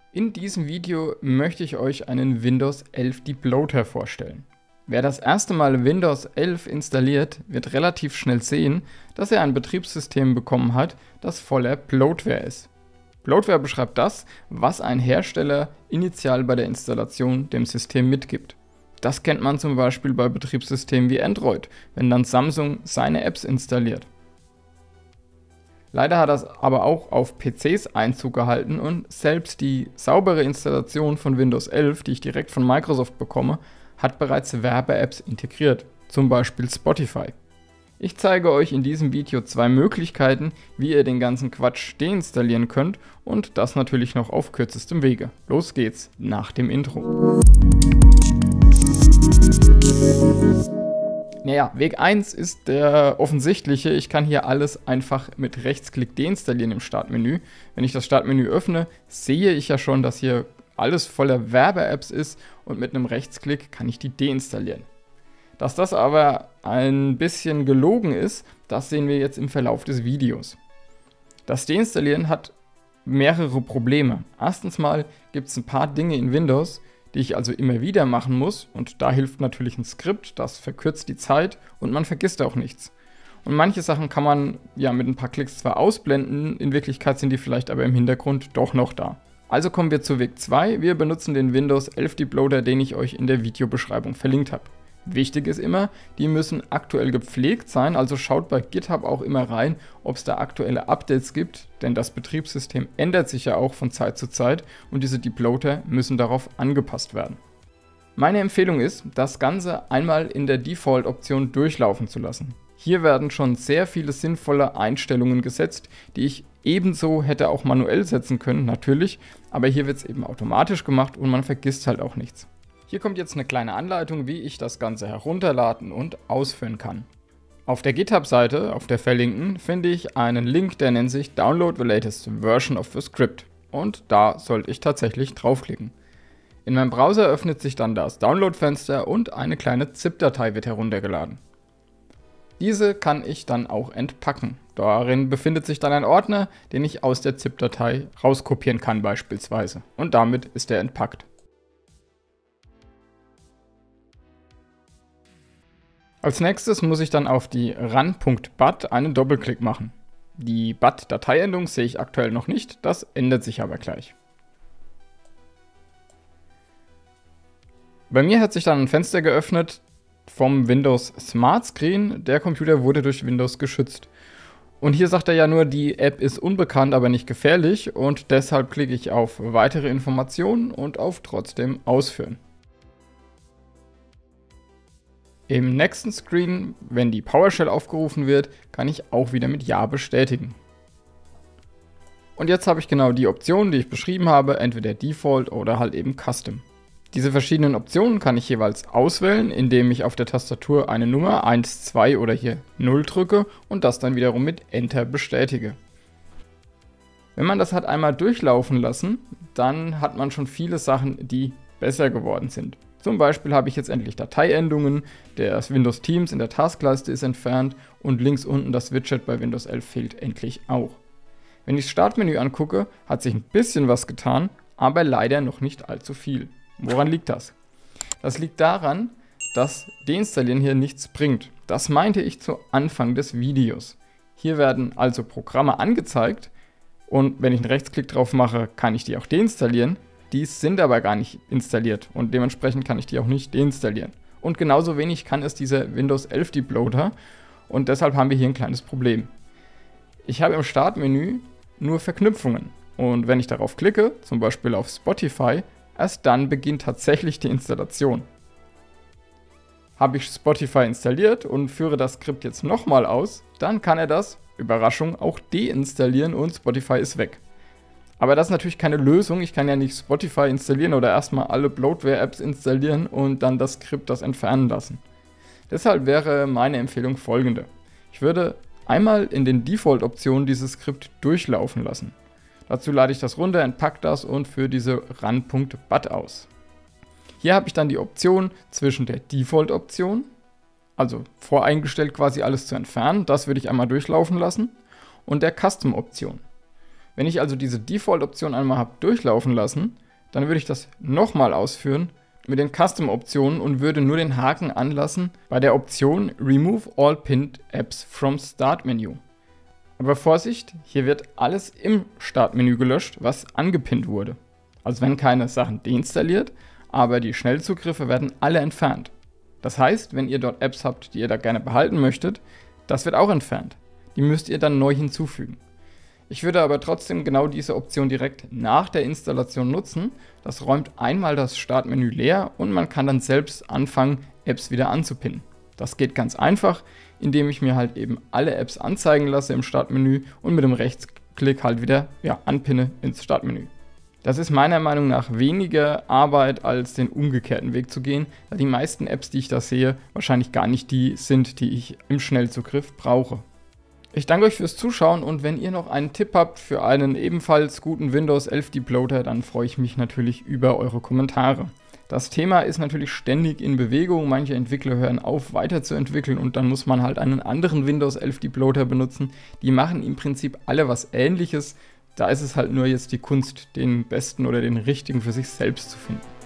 In diesem Video möchte ich euch einen Windows 11 Debloater vorstellen. Wer das erste Mal Windows 11 installiert, wird relativ schnell sehen, dass er ein Betriebssystem bekommen hat, das voller Bloatware ist. Bloatware beschreibt das, was ein Hersteller initial bei der Installation dem System mitgibt. Das kennt man zum Beispiel bei Betriebssystemen wie Android, wenn dann Samsung seine Apps installiert. Leider hat das aber auch auf PCs Einzug gehalten und selbst die saubere Installation von Windows 11, die ich direkt von Microsoft bekomme, hat bereits Werbe-Apps integriert, zum Beispiel Spotify. Ich zeige euch in diesem Video zwei Möglichkeiten, wie ihr den ganzen Quatsch deinstallieren könnt und das natürlich noch auf kürzestem Wege. Los geht's nach dem Intro. Naja, Weg 1 ist der offensichtliche. Ich kann hier alles einfach mit Rechtsklick deinstallieren im Startmenü. Wenn ich das Startmenü öffne, sehe ich ja schon, dass hier alles voller Werbe-Apps ist und mit einem Rechtsklick kann ich die deinstallieren. Dass das aber ein bisschen gelogen ist, das sehen wir jetzt im Verlauf des Videos. Das Deinstallieren hat mehrere Probleme. Erstens mal gibt es ein paar Dinge in Windows, die ich also immer wieder machen muss, und da hilft natürlich ein Skript, das verkürzt die Zeit und man vergisst auch nichts. Und manche Sachen kann man ja mit ein paar Klicks zwar ausblenden, in Wirklichkeit sind die vielleicht aber im Hintergrund doch noch da. Also kommen wir zu Weg 2, wir benutzen den Windows 11 Debloater, den ich euch in der Videobeschreibung verlinkt habe. Wichtig ist immer, die müssen aktuell gepflegt sein, also schaut bei GitHub auch immer rein, ob es da aktuelle Updates gibt, denn das Betriebssystem ändert sich ja auch von Zeit zu Zeit und diese Debloater müssen darauf angepasst werden. Meine Empfehlung ist, das Ganze einmal in der Default-Option durchlaufen zu lassen. Hier werden schon sehr viele sinnvolle Einstellungen gesetzt, die ich ebenso hätte auch manuell setzen können, natürlich, aber hier wird es eben automatisch gemacht und man vergisst halt auch nichts. Hier kommt jetzt eine kleine Anleitung, wie ich das Ganze herunterladen und ausführen kann. Auf der GitHub-Seite, auf der verlinkten, finde ich einen Link, der nennt sich Download the latest version of the script. Und da sollte ich tatsächlich draufklicken. In meinem Browser öffnet sich dann das Download-Fenster und eine kleine ZIP-Datei wird heruntergeladen. Diese kann ich dann auch entpacken. Darin befindet sich dann ein Ordner, den ich aus der ZIP-Datei rauskopieren kann beispielsweise. Und damit ist er entpackt. Als nächstes muss ich dann auf die run.bat einen Doppelklick machen. Die bat-Dateiendung sehe ich aktuell noch nicht, das ändert sich aber gleich. Bei mir hat sich dann ein Fenster geöffnet vom Windows Smart Screen. Der Computer wurde durch Windows geschützt. Und hier sagt er ja nur, die App ist unbekannt, aber nicht gefährlich und deshalb klicke ich auf weitere Informationen und auf trotzdem ausführen. Im nächsten Screen, wenn die PowerShell aufgerufen wird, kann ich auch wieder mit Ja bestätigen. Und jetzt habe ich genau die Optionen, die ich beschrieben habe, entweder Default oder halt eben Custom. Diese verschiedenen Optionen kann ich jeweils auswählen, indem ich auf der Tastatur eine Nummer 1, 2 oder hier 0 drücke und das dann wiederum mit Enter bestätige. Wenn man das hat einmal durchlaufen lassen, dann hat man schon viele Sachen, die besser geworden sind. Zum Beispiel habe ich jetzt endlich Dateiendungen, das Windows Teams in der Taskleiste ist entfernt und links unten das Widget bei Windows 11 fehlt endlich auch. Wenn ich das Startmenü angucke, hat sich ein bisschen was getan, aber leider noch nicht allzu viel. Woran liegt das? Das liegt daran, dass Deinstallieren hier nichts bringt. Das meinte ich zu Anfang des Videos. Hier werden also Programme angezeigt und wenn ich einen Rechtsklick drauf mache, kann ich die auch deinstallieren. Die sind aber gar nicht installiert und dementsprechend kann ich die auch nicht deinstallieren. Und genauso wenig kann es dieser Windows 11 Debloater und deshalb haben wir hier ein kleines Problem. Ich habe im Startmenü nur Verknüpfungen und wenn ich darauf klicke, zum Beispiel auf Spotify, erst dann beginnt tatsächlich die Installation. Habe ich Spotify installiert und führe das Skript jetzt nochmal aus, dann kann er das, Überraschung, auch deinstallieren und Spotify ist weg. Aber das ist natürlich keine Lösung, ich kann ja nicht Spotify installieren oder erstmal alle Bloatware-Apps installieren und dann das Skript das entfernen lassen. Deshalb wäre meine Empfehlung folgende. Ich würde einmal in den Default-Optionen dieses Skript durchlaufen lassen. Dazu lade ich das runter, entpacke das und führe diese run.bat aus. Hier habe ich dann die Option zwischen der Default-Option, also voreingestellt quasi alles zu entfernen, das würde ich einmal durchlaufen lassen, und der Custom-Option. Wenn ich also diese Default-Option einmal habe durchlaufen lassen, dann würde ich das nochmal ausführen mit den Custom-Optionen und würde nur den Haken anlassen bei der Option Remove all pinned apps from Start Menu. Aber Vorsicht, hier wird alles im Startmenü gelöscht, was angepinnt wurde. Also wenn keine Sachen deinstalliert, aber die Schnellzugriffe werden alle entfernt. Das heißt, wenn ihr dort Apps habt, die ihr da gerne behalten möchtet, das wird auch entfernt. Die müsst ihr dann neu hinzufügen. Ich würde aber trotzdem genau diese Option direkt nach der Installation nutzen. Das räumt einmal das Startmenü leer und man kann dann selbst anfangen, Apps wieder anzupinnen. Das geht ganz einfach, indem ich mir halt eben alle Apps anzeigen lasse im Startmenü und mit dem Rechtsklick halt wieder anpinne ins Startmenü. Das ist meiner Meinung nach weniger Arbeit, als den umgekehrten Weg zu gehen, da die meisten Apps, die ich da sehe, wahrscheinlich gar nicht die sind, die ich im Schnellzugriff brauche. Ich danke euch fürs Zuschauen und wenn ihr noch einen Tipp habt für einen ebenfalls guten Windows 11 Debloater, dann freue ich mich natürlich über eure Kommentare. Das Thema ist natürlich ständig in Bewegung, manche Entwickler hören auf weiterzuentwickeln und dann muss man halt einen anderen Windows 11 Debloater benutzen. Die machen im Prinzip alle was Ähnliches, da ist es halt nur jetzt die Kunst, den besten oder den richtigen für sich selbst zu finden.